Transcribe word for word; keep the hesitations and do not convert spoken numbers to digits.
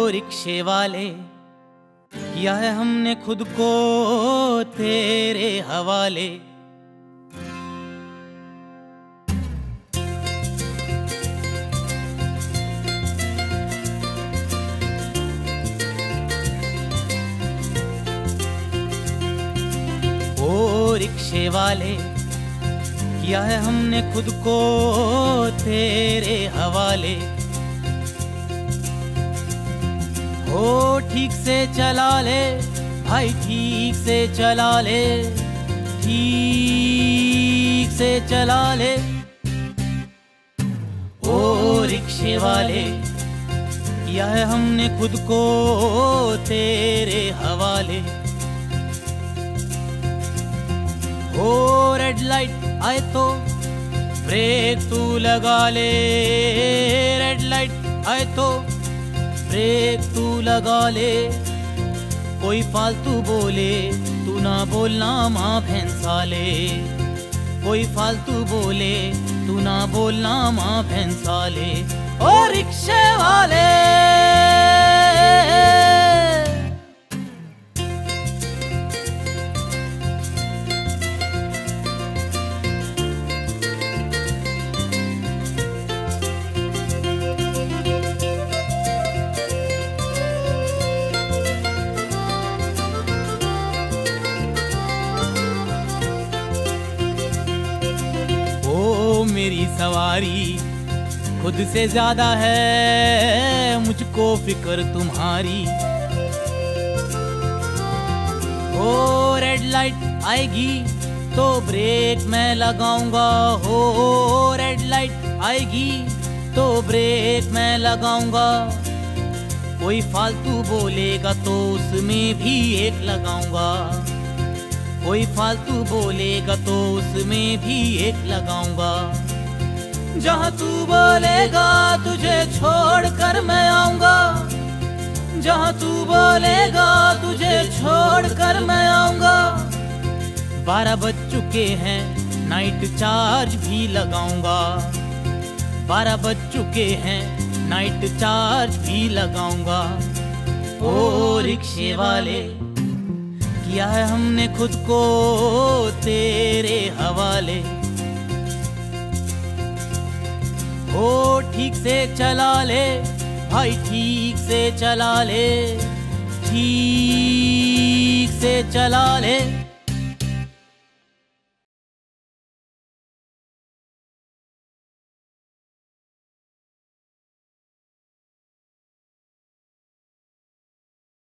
रिक्शे वाले, किया है हमने खुद को तेरे हवाले। ओ रिक्शे वाले, किया है हमने खुद को तेरे हवाले। ओ ठीक से चला ले भाई, ठीक से चला ले, ठीक से चला ले। ओ रिक्शे वाले, किया है हमने खुद को तेरे हवाले। ओ रेड लाइट आए तो ब्रेक तू लगा ले, रेड लाइट आए तो ब्रेक तू लगा ले। कोई फालतू बोले तू ना बोलना माँ भैंसा ले, कोई फालतू बोले तू ना बोलना माँ भैंसा ले। ओ रिक्शे वाले, मेरी सवारी खुद से ज्यादा है मुझको फिक्र तुम्हारी। ओ रेड लाइट आएगी तो ब्रेक मैं लगाऊंगा, हो रेड लाइट आएगी तो ब्रेक मैं लगाऊंगा। कोई फालतू बोलेगा तो उसमें भी एक लगाऊंगा, कोई फालतू बोलेगा तो उसमें भी एक लगाऊंगा। जहाँ तू बोलेगा तुझे छोड़ कर मैं आऊंगा, जहाँ तू बोलेगा तुझे छोड़ कर मैं आऊंगा। बारह बज चुके हैं नाइट चार्ज भी लगाऊंगा, बारह बज चुके हैं नाइट चार्ज भी लगाऊंगा। ओ रिक्शे वाले, किया है हमने खुद को तेरे हवाले। ओ ठीक से चला ले भाई, ठीक से चला ले, ठीक से चला ले।